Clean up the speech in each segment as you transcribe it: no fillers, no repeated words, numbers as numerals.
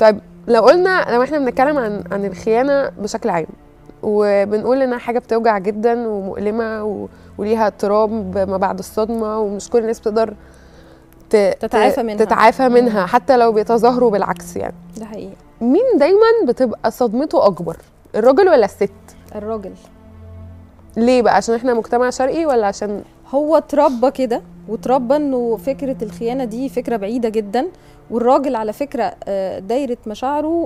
طيب لو احنا بنتكلم عن الخيانه بشكل عام، وبنقول انها حاجه بتوجع جدا ومؤلمه وليها اضطراب ما بعد الصدمه، ومش كل الناس بتقدر تتعافى منها حتى لو بيتظاهروا بالعكس يعني. ده حقيقي. مين دايما بتبقى صدمته اكبر، الراجل ولا الست؟ الراجل. ليه بقى؟ عشان احنا مجتمع شرقي ولا عشان هو اتربى كده، واتربى انه فكره الخيانه دي فكره بعيده جدا، والراجل على فكره دايره مشاعره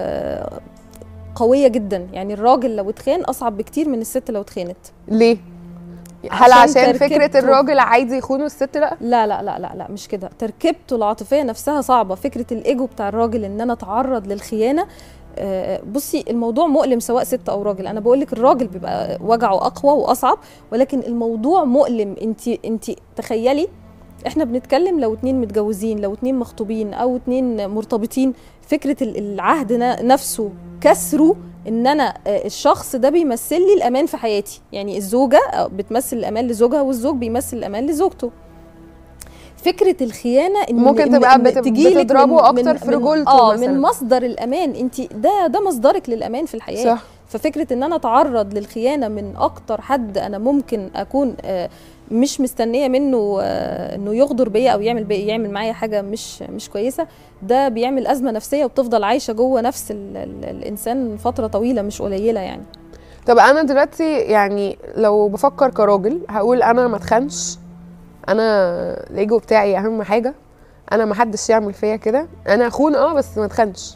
قويه جدا. يعني الراجل لو اتخان اصعب بكتير من الست لو اتخانت. ليه؟ هل عشان فكره الراجل عايز يخون والست لا؟ لا لا لا لا لا، مش كده. تركيبته العاطفيه نفسها صعبه. فكره الايجو بتاع الراجل ان انا اتعرض للخيانه، بصي الموضوع مؤلم سواء ست او راجل. انا بقول لك الراجل بيبقى وجعه اقوى واصعب، ولكن الموضوع مؤلم. انت تخيلي احنا بنتكلم لو 2 متجوزين، لو 2 مخطوبين او 2 مرتبطين، فكره العهد نفسه كسره ان انا الشخص ده بيمثل لي الامان في حياتي. يعني الزوجه بتمثل الامان لزوجها، والزوج بيمثل الامان لزوجته. فكره الخيانه ان ممكن تبقى بتضربه اكتر في رجولته مثلا، من مصدر الامان. انت ده مصدرك للامان في الحياه. صح. ففكره ان انا اتعرض للخيانه من اكتر حد انا ممكن اكون مش مستنيه منه انه يغدر بيا او يعمل معايا حاجه مش كويسه، ده بيعمل ازمه نفسيه وبتفضل عايشه جوه نفس الانسان فتره طويله مش قليله يعني. طب انا دلوقتي يعني لو بفكر كراجل هقول انا ما اتخنش، انا الايجو بتاعي اهم حاجه، انا ما حدش يعمل فيا كده، انا اخون بس ما اتخنش.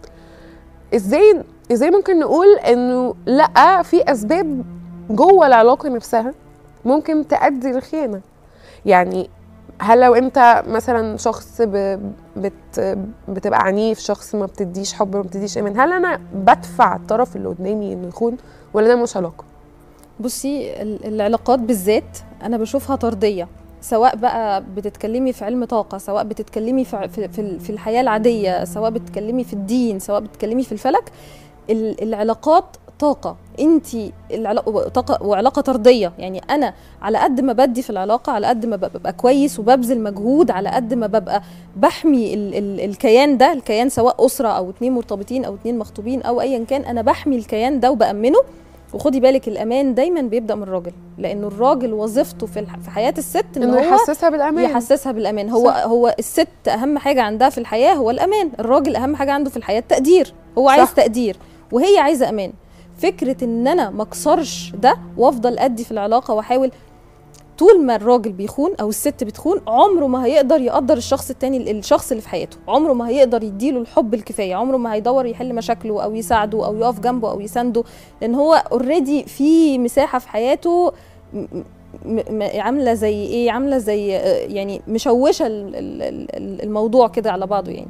ازاي ممكن نقول انه لا، في اسباب جوه العلاقه نفسها ممكن تؤدي للخيانه؟ يعني هل لو انت مثلا شخص بتبقى عنيف، شخص ما بتديش حب، ما بتديش ايمان، هل انا بدفع الطرف اللي قدامي انه يخون ولا ده مش علاقه؟ بصي العلاقات بالذات انا بشوفها طرديه، سواء بقى بتتكلمي في علم طاقه، سواء بتتكلمي في الحياه العاديه، سواء بتتكلمي في الدين، سواء بتتكلمي في الفلك. العلاقات طاقه، انت طاقه وعلاقه طرديه. يعني انا على قد ما بدي في العلاقه، على قد ما ببقى كويس وببذل مجهود، على قد ما ببقى بحمي الكيان ده، الكيان سواء اسره او 2 مرتبطين او 2 مخطوبين او ايا كان، انا بحمي الكيان ده وبامنه. وخدي بالك الامان دايما بيبدا من الراجل، لانه الراجل وظيفته في حياه الست انه يحسسها بالامان. هو الست اهم حاجه عندها في الحياه هو الامان، الراجل اهم حاجه عنده في الحياه التقدير. هو عايز تقدير وهي عايزه امان. فكره ان انا ما اكسرش ده وافضل ادي في العلاقه واحاول، طول ما الراجل بيخون او الست بتخون عمره ما هيقدر يقدر الشخص التاني، الشخص اللي في حياته، عمره ما هيقدر يديله الحب الكفايه، عمره ما هيدور يحل مشاكله او يساعده او يقف جنبه او يسنده، لان هو اوريدي في مساحه في حياته عامله زي ايه، عامله زي يعني مشوشه الموضوع كده على بعضه يعني.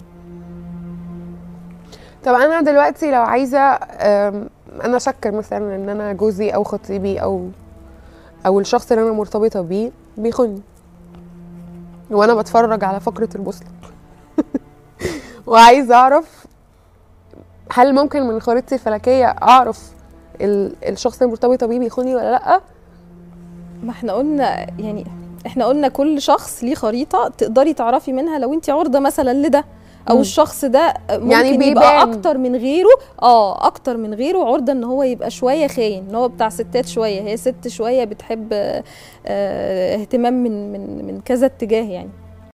طب انا دلوقتي لو عايزه انا اشكر مثلا ان انا جوزي او خطيبي او الشخص اللي انا مرتبطه بيه بيخوني، وانا بتفرج على فقره البوصله وعايزه اعرف هل ممكن من خريطتي الفلكيه اعرف الشخص اللي مرتبطه بيه بيخوني ولا لا؟ ما احنا قلنا يعني كل شخص ليه خريطه تقدري تعرفي منها لو انت عرضه مثلا لده، او الشخص ده ممكن يعني يبقى اكتر من غيره عرضه ان هو يبقى شويه خاين، ان هو بتاع ستات شويه، هي ست شويه بتحب اهتمام من كذا اتجاه يعني.